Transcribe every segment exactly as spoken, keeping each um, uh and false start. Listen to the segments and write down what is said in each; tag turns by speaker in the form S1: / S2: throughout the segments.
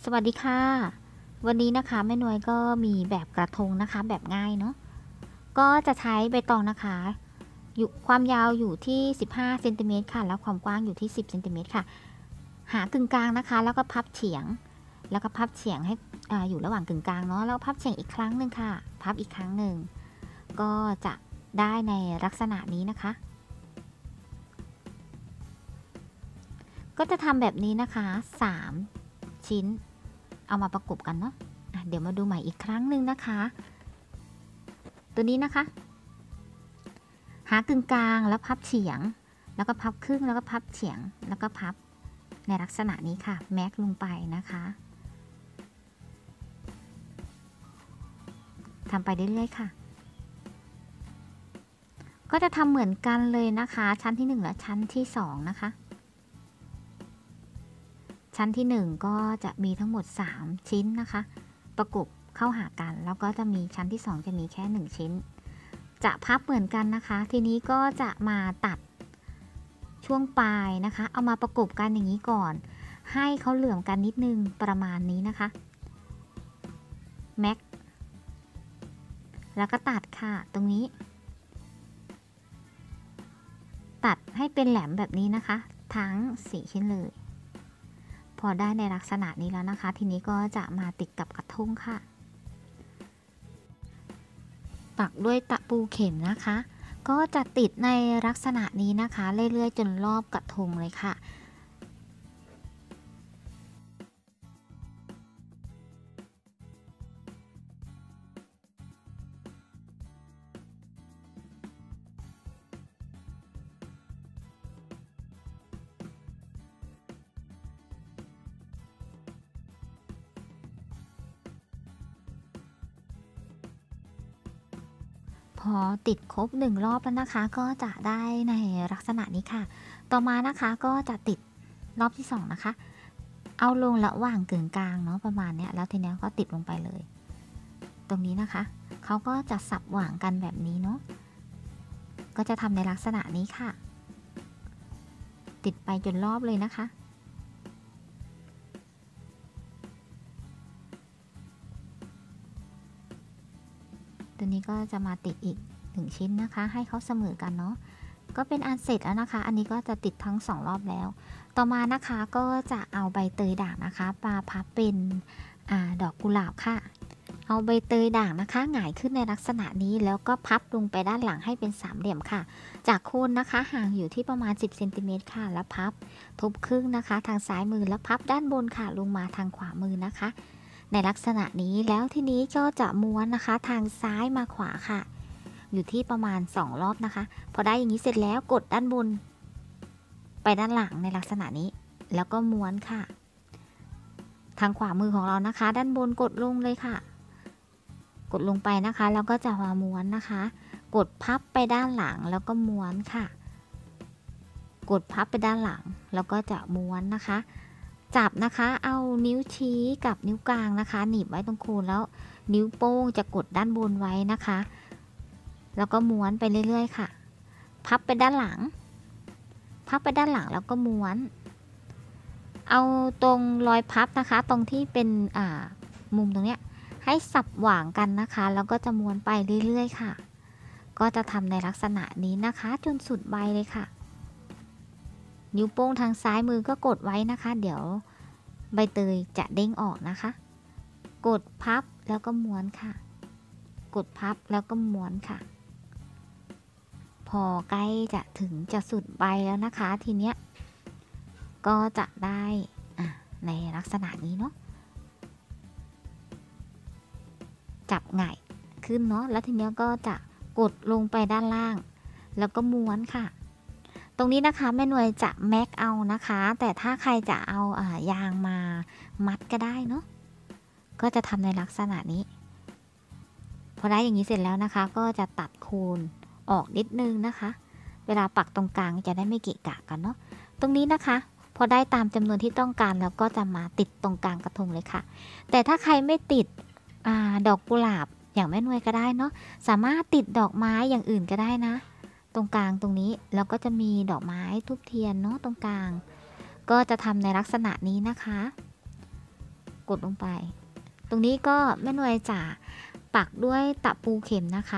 S1: สวัสดีค่ะวันนี้นะคะแม่นวยก็มีแบบกระทงนะคะแบบง่ายเนาะก็จะใช้ใบตองนะคะอยู่ความยาวอยู่ที่สิบห้าเซนติเมตรค่ะแล้วความกว้างอยู่ที่สิบเซนติเมตรค่ะหากึ่งกลางนะคะแล้วก็พับเฉียงแล้วก็พับเฉียงให้ออยู่ระหว่างกึ่งกลางเนาะแล้วพับเฉียงอีกครั้งหนึ่งค่ะพับอีกครั้งหนึ่งก็จะได้ในลักษณะนี้นะคะก็จะทำแบบนี้นะคะสามชิ้นเอามาประกบกันเนาะะเดี๋ยวมาดูใหม่อีกครั้งหนึ่งนะคะตัวนี้นะคะหากึ่งกลางแล้วพับเฉียงแล้วก็พับครึ่งแล้วก็พับเฉียงแล้วก็พับในลักษณะนี้ค่ะแม็กลงไปนะคะทำไปเรื่อยๆค่ะก็จะทำเหมือนกันเลยนะคะชั้นที่หนึ่งและชั้นที่สองนะคะชั้นที่หนึ่งก็จะมีทั้งหมดสามชิ้นนะคะประกบเข้าหากันแล้วก็จะมีชั้นที่สองจะมีแค่หนึ่งชิ้นจะพับเหมือนกันนะคะทีนี้ก็จะมาตัดช่วงปลายนะคะเอามาประกบกันอย่างนี้ก่อนให้เขาเหลื่อมกันนิดนึงประมาณนี้นะคะแม็กแล้วก็ตัดค่ะตรงนี้ตัดให้เป็นแหลมแบบนี้นะคะทั้งสี่ชิ้นเลยพอได้ในลักษณะนี้แล้วนะคะทีนี้ก็จะมาติดกับกระทงค่ะปักด้วยตะปูเข็มนะคะก็จะติดในลักษณะนี้นะคะเรื่อยๆจนรอบกระทงเลยค่ะพอติดครบหนึ่งรอบแล้วนะคะก็จะได้ในลักษณะนี้ค่ะต่อมานะคะก็จะติดรอบที่สองนะคะเอาลงระหว่างกึ่งกลางเนาะประมาณนี้แล้วทีนี้ก็ติดลงไปเลยตรงนี้นะคะเขาก็จะสับหว่างกันแบบนี้เนาะก็จะทำในลักษณะนี้ค่ะติดไปจนรอบเลยนะคะตัวนี้ก็จะมาติดอีกหนึ่งชิ้นนะคะให้เขาเสมอกันเนาะก็เป็นอันเสร็จแล้วนะคะอันนี้ก็จะติดทั้งสองรอบแล้วต่อมานะคะก็จะเอาใบเตยด่างนะคะมาพับเป็นอดอกกุหลาบค่ะเอาใบเตยด่างนะคะหงายขึ้นในลักษณะนี้แล้วก็พับลงไปด้านหลังให้เป็นสามเหลี่ยมค่ะจากโคนนะคะห่างอยู่ที่ประมาณสิบเซนติเมตรค่ะแล้วพับทบครึ่งนะคะทางซ้ายมือแล้วพับด้านบนค่ะลงมาทางขวามือนะคะในลักษณะนี้แล้วทีนี้ก็จะม้วนนะคะทางซ้ายมาขวาค่ะอยู่ที่ประมาณสองรอบนะคะพอได้อย่างนี้เสร็จแล้วกดด้านบนไปด้านหลังในลักษณะนี้แล้วก็ม้วนค่ะทางขวามือของเรานะคะด้านบนกดลงเลยค่ะกดลงไปนะคะแล้วก็จะมาม้วนนะคะกดพับไปด้านหลังแล้วก็ม้วนค่ะกดพับไปด้านหลังแล้วก็จะม้วนนะคะจับนะคะเอานิ้วชี้กับนิ้วกลางนะคะหนีบไว้ตรงโคนแล้วนิ้วโป้งจะกดด้านบนไว้นะคะแล้วก็ม้วนไปเรื่อยๆค่ะพับไปด้านหลังพับไปด้านหลังแล้วก็ม้วนเอาตรงรอยพับนะคะตรงที่เป็นอ่ามุมตรงเนี้ยให้สับหว่างกันนะคะแล้วก็จะม้วนไปเรื่อยๆค่ะก็จะทำในลักษณะนี้นะคะจนสุดใบเลยค่ะนิ้วโป้งทางซ้ายมือก็กดไว้นะคะเดี๋ยวใบเตยจะเด้งออกนะคะกดพับแล้วก็ม้วนค่ะกดพับแล้วก็ม้วนค่ะพอใกล้จะถึงจะสุดใบแล้วนะคะทีเนี้ยก็จะได้ในลักษณะนี้เนาะจับหงายขึ้นเนาะแล้วทีเนี้ยก็จะกดลงไปด้านล่างแล้วก็ม้วนค่ะตรงนี้นะคะแม่หน่วยจะแม็กเอานะคะแต่ถ้าใครจะเอาอ่ายางมามัดก็ได้เนาะก็จะทำในลักษณะนี้พอได้อย่างนี้เสร็จแล้วนะคะก็จะตัดโคนออกนิดนึงนะคะเวลาปักตรงกลางจะได้ไม่เกะกะกันเนาะตรงนี้นะคะพอได้ตามจำนวนที่ต้องการแล้วก็จะมาติดตรงกลางกระทงเลยค่ะแต่ถ้าใครไม่ติดอดอกกุหลาบอย่างแม่นวยก็ได้เนาะสามารถติดดอกไม้อย่างอื่นก็ได้นะตรงกลางตรงนี้แล้วก็จะมีดอกไม้ทูบเทียนเนาะตรงกลางก็จะทำในลักษณะนี้นะคะกดลงไปตรงนี้ก็แม่หน่วยจะปักด้วยตะปูเข็มนะคะ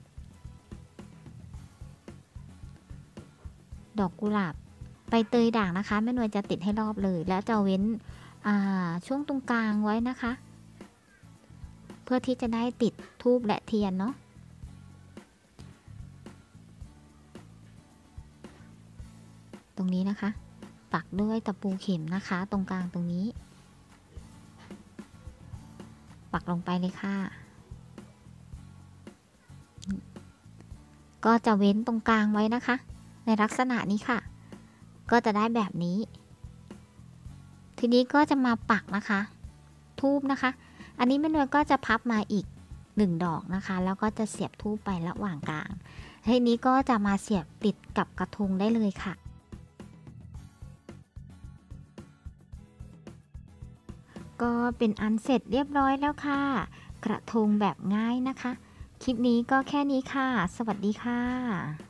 S1: ดอกกุหลาบใบเตยด่างนะคะแม่หน่วยจะติดให้รอบเลยแล้วจะเว้นช่วงตรงกลางไว้นะคะเพื่อที่จะได้ติดธูปและเทียนเนาะตรงนี้นะคะปักด้วยตะปูเข็มนะคะตรงกลางตรงนี้ปักลงไปเลยค่ะก็จะเว้นตรงกลางไว้นะคะในลักษณะนี้ค่ะก็จะได้แบบนี้ทีนี้ก็จะมาปักนะคะธูปนะคะอันนี้แม่นวลก็จะพับมาอีกหนึ่งดอกนะคะแล้วก็จะเสียบธูปไประหว่างกลางทีนี้ก็จะมาเสียบติดกับกระทงได้เลยค่ะก็เป็นอันเสร็จเรียบร้อยแล้วค่ะกระทงแบบง่ายนะคะคลิปนี้ก็แค่นี้ค่ะสวัสดีค่ะ